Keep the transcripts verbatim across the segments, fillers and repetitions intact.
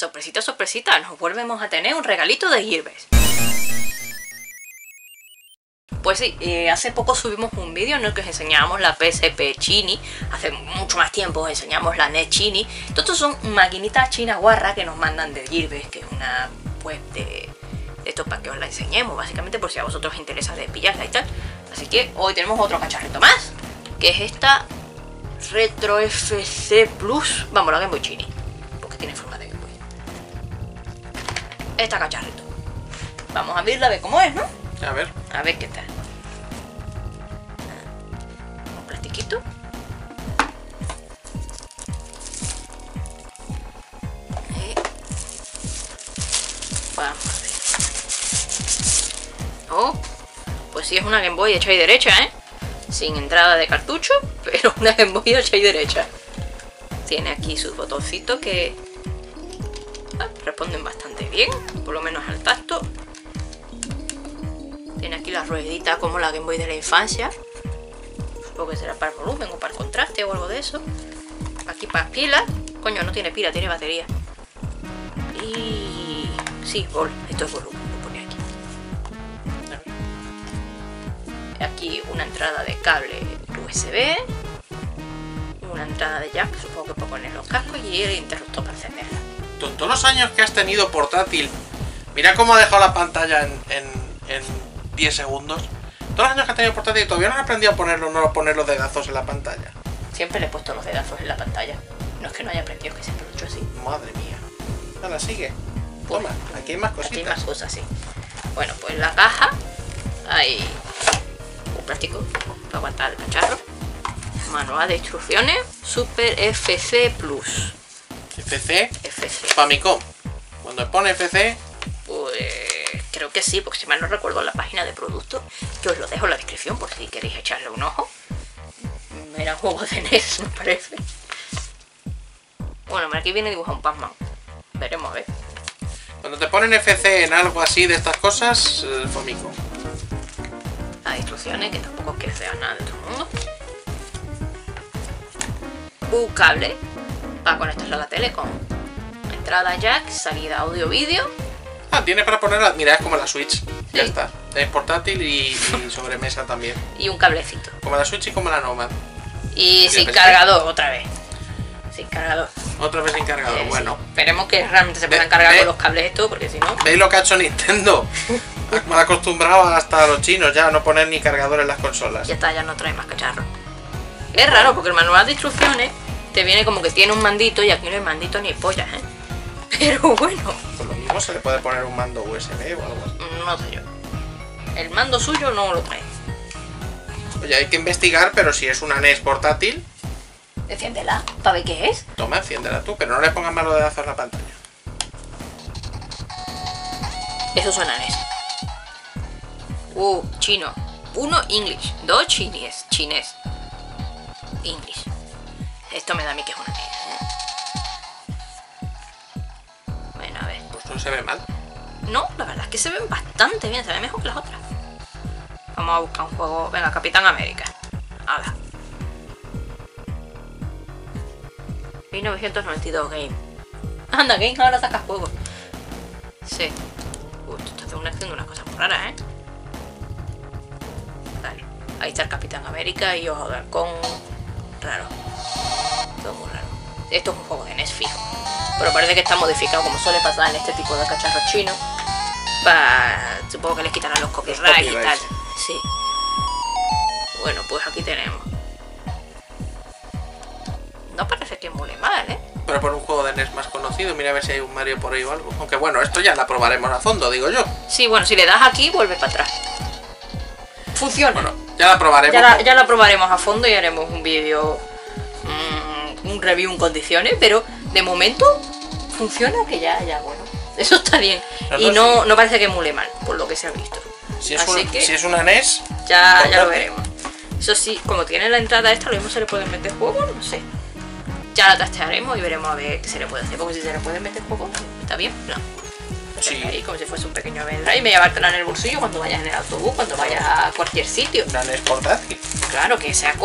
sorpresita, sorpresita, nos volvemos a tener un regalito de Gearbest. Pues sí, eh, hace poco subimos un vídeo en el que os enseñábamos la P S P Chini. Hace mucho más tiempo os enseñamos la N E S Chini. Estos son maquinitas chinas guarras que nos mandan de Gearbest, que es una web de, de esto para que os la enseñemos, básicamente por si a vosotros os interesa de pillarla y tal. Así que hoy tenemos otro cacharrito más, que es esta Retro F C Plus. Vamos, la Game Boy Chini, porque tiene forma de Game Boy. Esta cacharrito. Vamos a abrirla a ver cómo es, ¿no? A ver. A ver qué tal. Un plastiquito. Y vamos a ver. Oh, pues sí, es una Game Boy hecha y derecha, ¿eh? Sin entrada de cartucho, pero una Game Boy hecha y derecha. Tiene aquí sus botoncitos que ah, responden bastante bien, por lo menos al tacto. Tiene aquí la ruedita como la Game Boy de la infancia. Supongo que será para el volumen o para el contraste o algo de eso. Aquí para pilas. Coño, no tiene pila, tiene batería. Y... sí, vol. Esto es volumen, lo pone aquí. Aquí una entrada de cable U S B. Una entrada de jack, supongo que para poner los cascos. Y el interruptor para encenderla. Con todos los años que has tenido portátil, mira cómo ha dejado la pantalla en... en, en diez segundos. Todos los años que ha tenido portátil todavía no han aprendido a ponerlo, no poner los dedazos en la pantalla. Siempre le he puesto los dedazos en la pantalla. No es que no haya aprendido, que siempre lo he hecho así. Madre mía. Ahora sigue. Toma, aquí hay más cositas. Aquí hay más cosas, sí. Bueno, pues en la caja hay un plástico para aguantar el cacharro. Manual de instrucciones. Super F C Plus. F C. F C. Famicom. Cuando pone F C. Pues... creo que sí, porque si mal no recuerdo la página de producto, que os lo dejo en la descripción por si queréis echarle un ojo. Era un juego de N E S, me parece. Bueno, aquí viene dibujado un Pac-Man. Veremos a ver. Cuando te ponen F C en algo así de estas cosas, el Famicom. Las instrucciones, que tampoco es que sea nada de otro mundo. Un cable para conectarlo a la tele con entrada jack, salida audio-vídeo. Ah, tiene para ponerla. Mira, es como la Switch. Sí. Ya está. Es portátil y, y sobremesa también. Y un cablecito. Como la Switch y como la Nomad. Y sin cargador, otra vez. Sin cargador. Otra vez sin cargador, Eh, bueno. Sí. Esperemos que realmente se puedan Ve- cargar ve- con los cables estos, porque si no... ¿Veis lo que ha hecho Nintendo? Me ha acostumbrado hasta a los chinos ya a no poner ni cargador en las consolas. Ya está, ya no trae más cacharros. Es raro, porque el manual de instrucciones te viene como que tiene un mandito y aquí no hay mandito ni pollas, ¿eh? Pero bueno. Por lo mismo se le puede poner un mando U S B o algo así. No sé yo. El mando suyo no lo trae. Oye, hay que investigar, pero si es una N E S portátil, Enciéndela, para ver qué es. toma, enciéndela tú, pero no le pongas malos dedazos a la pantalla. Eso suena N E S. Uh, chino. Uno, English. Dos, chinés. Chinés. English. Esto me da a mí que es una N E S. Bueno, a ver. Pues no se ve mal. No, la verdad es que se ven bastante bien. Se ven mejor que las otras. Vamos a buscar un juego. Venga, Capitán América. Hala. mil novecientos noventa y dos Game. Anda, Game ahora saca juegos. Sí. Uy, esto está haciendo unas cosas muy raras, ¿eh? Vale. Ahí está el Capitán América y Ojo de Halcón. Raro. Todo muy raro. Esto es un juego de N E S fijo. Pero parece que está modificado, como suele pasar en este tipo de cacharros chinos. Para... supongo que les quitarán los copyrights y tal. Sí. Bueno, pues aquí tenemos. No parece que mole mal, ¿eh? Pero por un juego de N E S más conocido, mira a ver si hay un Mario por ahí o algo. Aunque bueno, esto ya la probaremos a fondo, digo yo. Sí, bueno, si le das aquí, vuelve para atrás. Funciona. Bueno, ya la probaremos. Ya la, ya la probaremos a fondo y haremos un vídeo, mmm, un review en condiciones, pero de momento funciona, que ya, ya, bueno. Eso está bien. No, y no, no, sí. no parece que mule mal, por lo que se ha visto. Si es, Así un, que si es una N E S, ya, ya lo veremos. Eso sí, como tiene la entrada esta, lo mismo se le pueden meter juegos, no sé. Ya la trastearemos y veremos a ver qué se le puede hacer. Porque si se le pueden meter juegos, está bien, no. Sí. Ahí como si fuese un pequeño vendrá y me llevártela en el bolsillo cuando vayas en el autobús, cuando vayas a cualquier sitio. una N E S portátil. Claro, que sea cómodo.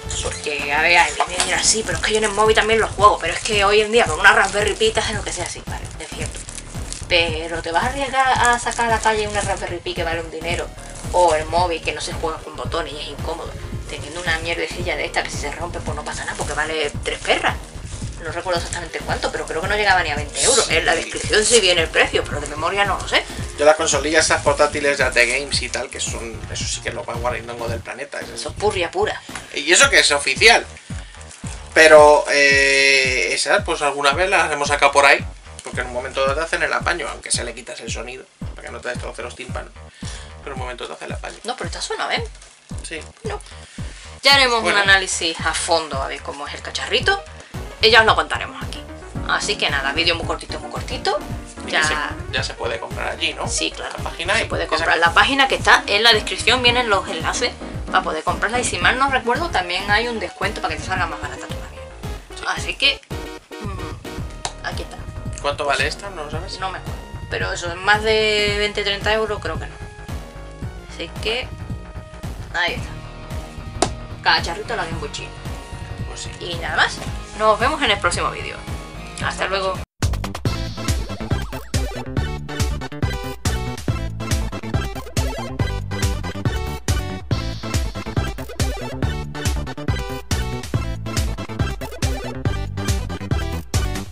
Porque, a ver, me dirán, sí, pero es que yo en el móvil también los juego. Pero es que hoy en día con una Raspberry Pi te hace lo que sea así, vale, es cierto. Pero te vas a arriesgar a sacar a la calle una Raspberry Pi que vale un dinero, o el móvil que no se juega con botones y es incómodo, teniendo una mierdecilla de esta que si se rompe pues no pasa nada porque vale tres perras. No recuerdo exactamente cuánto, pero creo que no llegaba ni a veinte euros. Sí. En la descripción sí viene el precio, pero de memoria no lo sé. Yo las consolillas esas portátiles de A T Games y tal, que son, eso sí que es lo más guarindongo del planeta. Es Eso eso. es purria pura. Y eso que es oficial. Pero eh, esas, pues alguna vez las hemos sacado por ahí. Porque en un momento dado te hacen el apaño, aunque se le quitas el sonido, para que no te destroce los tímpanos. Pero en un momento te hace el apaño. No, pero esta suena, ¿ven? Sí. No. Ya haremos Bueno. un análisis a fondo a ver cómo es el cacharrito. Y ya os lo contaremos aquí. Así que nada, vídeo muy cortito, muy cortito. Y Ya. se, ya se puede comprar allí, ¿no? Sí, claro. La página Se y- puede esa- comprar la página que está en la descripción, vienen los enlaces para poder comprarla. Y si mal no recuerdo, también hay un descuento para que te salga más barata todavía. Así que. mm, aquí está. ¿Cuánto vale esta? ¿No lo sabes? No me acuerdo. Pero eso, en más de veinte treinta euros, creo que no. Así que. Ahí está. Cacharrito la Game Boy Chino. Pues sí. Y nada más. Nos vemos en el próximo vídeo. Hasta luego.